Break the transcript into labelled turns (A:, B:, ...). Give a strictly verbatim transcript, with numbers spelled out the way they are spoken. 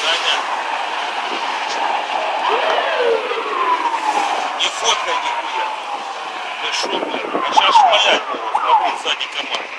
A: Саня. Не фоткай нихуя. Ты шо, блядь? А сейчас шмалять будут. Смотри, сзади команда.